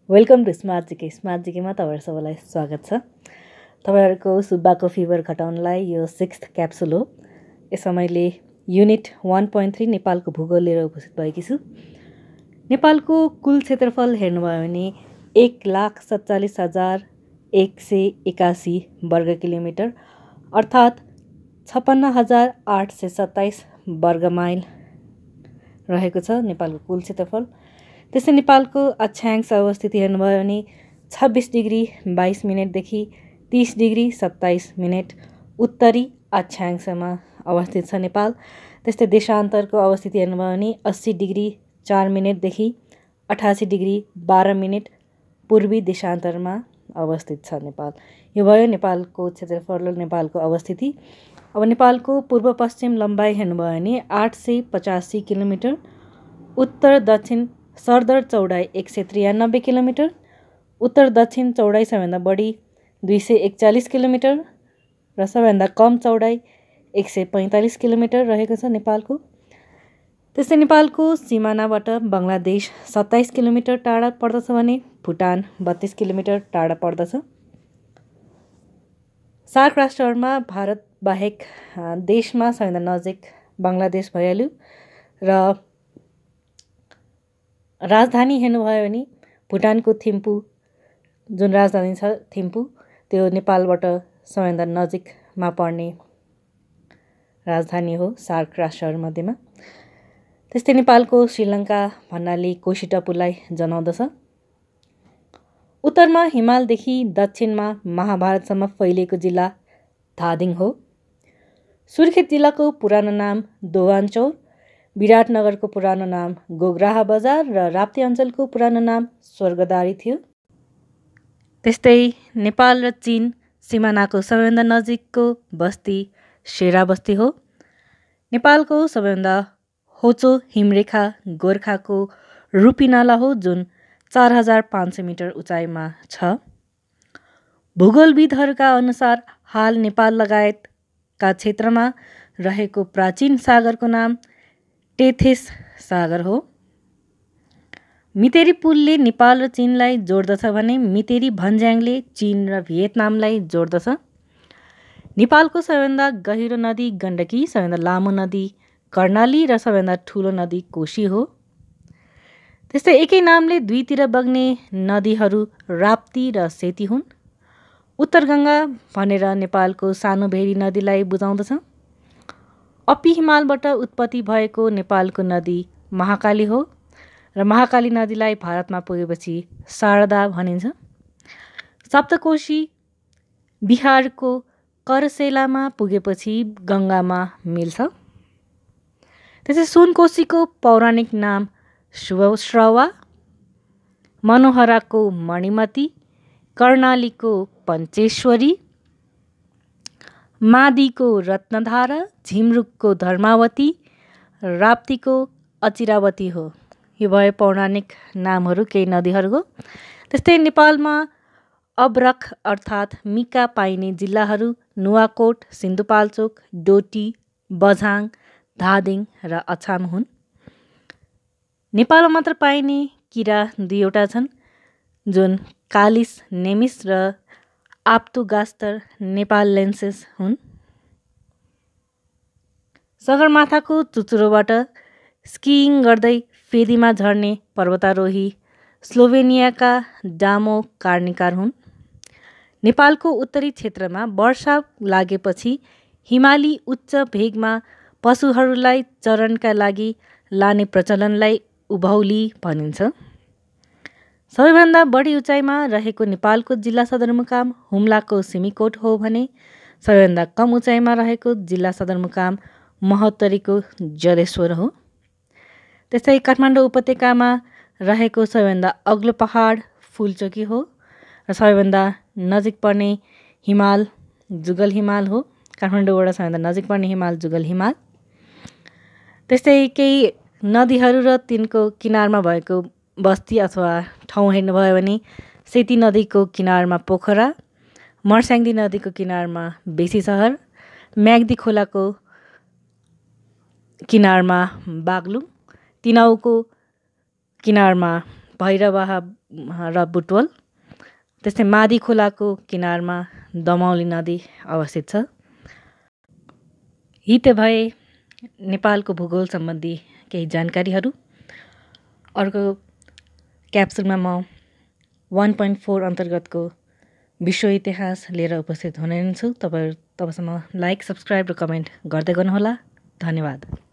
Welcome to smart जिकेमा तपाईँहरू सबैलाई स्वागत छ। तपाईँहरूको सुब्बाको फिभर घटाउनलाई यो 6th क्याप्सुल हो। यसमा मैले युनिट 1.3 नेपालको भूगोल लिएर उपस्थित भएकी छु। नेपालको कुल क्षेत्रफल हेर्नुभयो भने 1,47,181 वर्ग किलोमिटर अर्थात् 56,827 वर्ग माइल रहेको छ नेपालको कुल क्षेत्रफल। त्यसै नेपालको अक्षांश अवस्थिति हेर्नुभयो भने 26 डिग्री 22 मिनटदेखि 30 डिग्री 27 मिनट उत्तरी अक्षांशमा अवस्थित छ नेपाल। त्यस्तै देशान्तरको अवस्थिति हेर्नुभयो भने 80 डिग्री 4 मिनटदेखि 88 डिग्री 12 मिनट पूर्वी देशान्तरमा अवस्थित छ नेपाल। यो भयो नेपालको क्षेत्रफल र नेपालको अवस्थिति। अब नेपालको पूर्व पश्चिम लम्बाइ हेर्नुभयो भने 885 किलोमिटर, उत्तर दक्षिण सरदर चौडाइ 193 किलोमिटर, उत्तर दक्षिण चौडाइ सबैभन्दा बढी 241 किलोमिटर र सबैभन्दा कम चौडाइ 145 किलोमिटर रहेको छ नेपालको। त्यस्तै नेपालको सिमानाबाट बङ्गलादेश 27 किलोमिटर टाढा पर्दछ भने भुटान 32 किलोमिटर टाढा पर्दछ। सार्क राष्ट्रहरूमा भारत बाहेक देशमा सबैभन्दा नजिक बङ्गलादेश भइहाल्यो र राजधानी हेर्नुभयो भने भुटानको थिम्पू जुन राजधानी छ थिम्पू, त्यो नेपालबाट सबैभन्दा नजिकमा पर्ने राजधानी हो सार्क राष्ट्रहरूमध्येमा। त्यस्तै नेपालको श्रीलङ्का भन्नाले कोशी टापुलाई जनाउँदछ। उत्तरमा हिमालदेखि दक्षिणमा महाभारतसम्म फैलिएको जिल्ला धादिङ हो। सुर्खेत जिल्लाको पुरानो नाम दोभानचौर, विराटनगरको पुरानो नाम गोगराहा बजार र राप्ती अञ्चलको पुरानो नाम स्वर्गदारी थियो। त्यस्तै नेपाल र चीन सिमानाको सबैभन्दा नजिकको बस्ती शेरा बस्ती हो। नेपालको सबैभन्दा होचो हिमरेखा गोर्खाको रूपीनाला हो जुन 4500 मिटर उचाइमा छ। भूगोलविदहरूका अनुसार हाल नेपाल लगायतका क्षेत्रमा रहेको प्राचीन सागरको नाम टेथिस सागर हो। मितेरी पुलले नेपाल र चीनलाई जोड्दछ भने मितेरी भन्ज्याङले चीन र भियतनामलाई जोड्दछ। नेपालको सबैभन्दा गहिरो नदी गण्डकी, सबैभन्दा लामो नदी कर्णाली र सबैभन्दा ठुलो नदी कोशी हो। त्यस्तै एकै नामले दुईतिर बग्ने नदीहरू राप्ती र सेती हुन्। उत्तर गङ्गा भनेर नेपालको सानो भेरी नदीलाई बुझाउँदछ। अपी हिमालबाट उत्पत्ति भएको नेपालको नदी महाकाली हो र महाकाली नदीलाई भारतमा पुगेपछि शारदा भनिन्छ। सप्तकोशी बिहारको करसेलामा पुगेपछि गङ्गामा मिल्छ। त्यसै सुनकोशीको पौराणिक नाम शुभश्रवा, मनोहराको मणिमती, कर्णालीको पञ्चेश्वरी, मादीको रत्नधारा, झिमरुकको धर्मावती, राप्तीको अचिरावती हो। यो भयो पौराणिक नामहरू केही नदीहरूको। त्यस्तै नेपालमा अब्रक अर्थात् मिका पाइने जिल्लाहरू नुवाकोट, सिन्धुपाल्चोक, डोटी, बझाङ, धादिङ र अछाम हुन्। नेपालमा मात्र पाइने किरा दुईवटा छन् जुन कालिस नेमिस र आप्तोगास्टर नेपालेन्सिस हुन्। सगरमाथाको चुचुरोबाट स्किइङ गर्दै फेदीमा झर्ने पर्वतारोही स्लोभेनियाका डामो कार्निकार हुन्। नेपालको उत्तरी क्षेत्रमा वर्षा लागेपछि हिमाली उच्च भेगमा पशुहरूलाई चरणका लागि लाने प्रचलनलाई उभौली भनिन्छ। सबैभन्दा बढी उचाइमा रहेको नेपालको जिल्ला सदरमुकाम हुम्लाको सिमीकोट हो भने सबैभन्दा कम उचाइमा रहेको जिल्ला सदरमुकाम महोत्तरीको जलेश्वर हो। त्यस्तै काठमाडौँ उपत्यकामा रहेको सबैभन्दा अग्लो पहाड फुलचोकी हो र सबैभन्दा नजिक पर्ने हिमाल जुगल हिमाल हो। काठमाडौँबाट सबैभन्दा नजिक पर्ने हिमाल जुगल हिमाल। त्यस्तै केही नदीहरू र तिनको किनारमा भएको बस्ती अथवा ठाउँ हेर्नुभयो भने सेती नदीको किनारमा पोखरा, मर्स्याङ्दी नदीको किनारमा बेसी सहर, म्याग्दी खोलाको किनारमा बागलुङ, तिनाउको किनारमा भैरवाह र बुटवल। त्यस्तै मादी खोलाको किनारमा दमौली नदी अवस्थित छ। यी त भए नेपालको भूगोल सम्बन्धी केही जानकारीहरू। अर्को क्याप्सुलमा म 1.4 अन्तर्गतको विश्व इतिहास लिएर उपस्थित हुने छु। तबसम्म लाइक, सब्सक्राइब र कमेन्ट गर्दै गर्नुहोला। धन्यवाद।